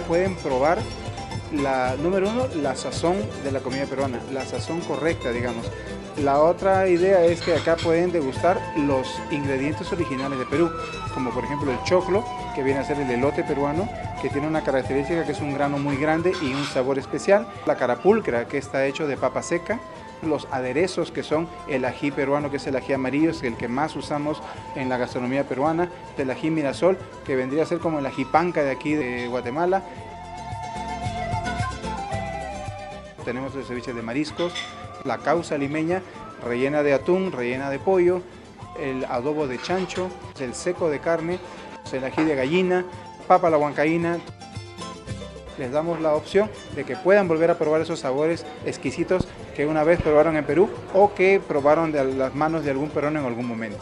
pueden probar número uno, la sazón de la comida peruana, la sazón correcta, digamos. La otra idea es que acá pueden degustar los ingredientes originales de Perú, como por ejemplo el choclo, que viene a ser el elote peruano, que tiene una característica que es un grano muy grande y un sabor especial. La carapulcra, que está hecho de papa seca. Los aderezos, que son el ají peruano, que es el ají amarillo, es el que más usamos en la gastronomía peruana. El ají Mirasol, que vendría a ser como el ají panca de aquí de Guatemala. Tenemos el ceviche de mariscos, la causa limeña, rellena de atún, rellena de pollo, el adobo de chancho, el seco de carne, el ají de gallina, papa a la huancaína. Les damos la opción de que puedan volver a probar esos sabores exquisitos que una vez probaron en Perú o que probaron de las manos de algún peruano en algún momento.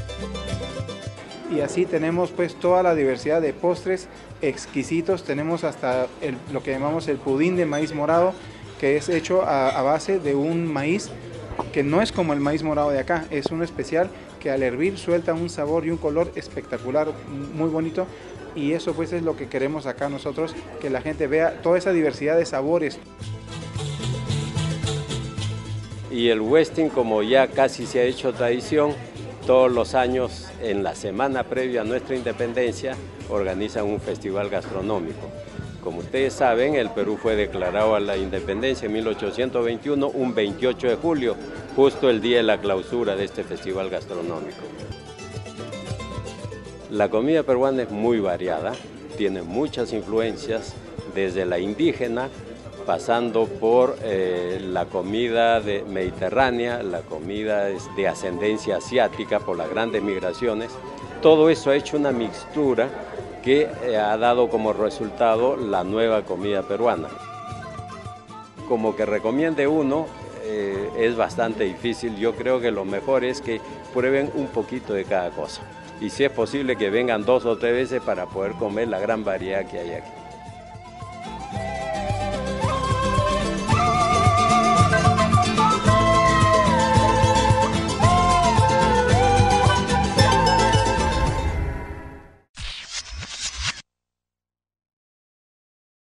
Y así tenemos pues toda la diversidad de postres exquisitos. Tenemos hasta lo que llamamos el pudín de maíz morado, que es hecho a base de un maíz que no es como el maíz morado de acá, es uno especial que al hervir suelta un sabor y un color espectacular, muy bonito, y eso pues es lo que queremos acá nosotros, que la gente vea toda esa diversidad de sabores. Y el Westin, como ya casi se ha hecho tradición, todos los años en la semana previa a nuestra independencia organizan un festival gastronómico. Como ustedes saben, el Perú fue declarado a la independencia en 1821, un 28 de julio, justo el día de la clausura de este festival gastronómico. La comida peruana es muy variada, tiene muchas influencias, desde la indígena, pasando por la comida mediterránea, la comida de ascendencia asiática por las grandes migraciones. Todo eso ha hecho una mixtura que ha dado como resultado la nueva comida peruana. Como que recomiende uno, es bastante difícil. Yo creo que lo mejor es que prueben un poquito de cada cosa. Y si es posible que vengan 2 o 3 veces para poder comer la gran variedad que hay aquí.